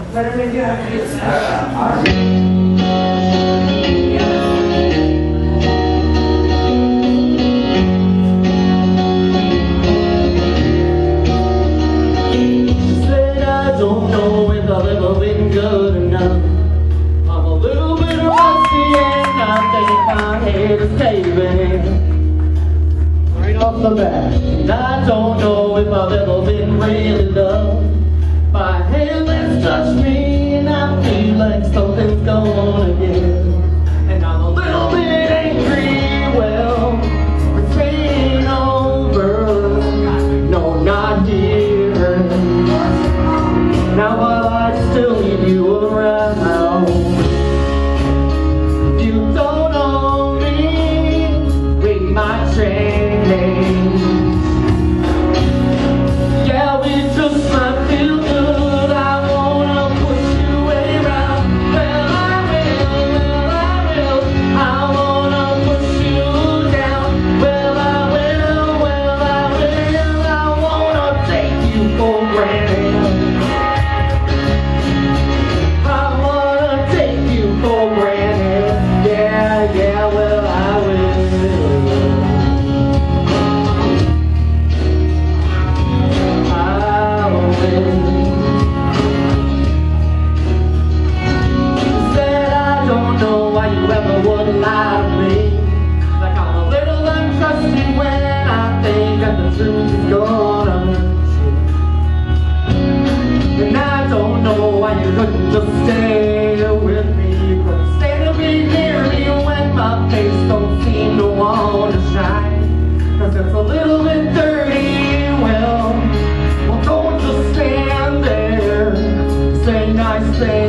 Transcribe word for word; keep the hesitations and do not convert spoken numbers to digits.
Better than you have to Said I don't know if I've ever been good enough. I'm a little bit rusty and I think my head is caving in right off the bat. And I don't know if I've ever been really loved. My hand has touched me and I feel like something's gonna give. And I'm a little bit angry, well, it's raining over. No, not here. Now I still need you around. If you don't own me, we might change. Yeah, we just might feel good. I wanna push you around. Well, I will, well, I will. I wanna push you down. Well, I will, well, I will. I wanna take you for granted. I wanna take you for granted. Yeah, yeah, well, I will. Lie to me, like I'm a little untrusting when I think that the truth is gonna hurt you. And I don't know why you couldn't just stay with me. You couldn't stay to be near me when my face don't seem to want to shine. Cause it's a little bit dirty, well, well don't just stand there, say nice things.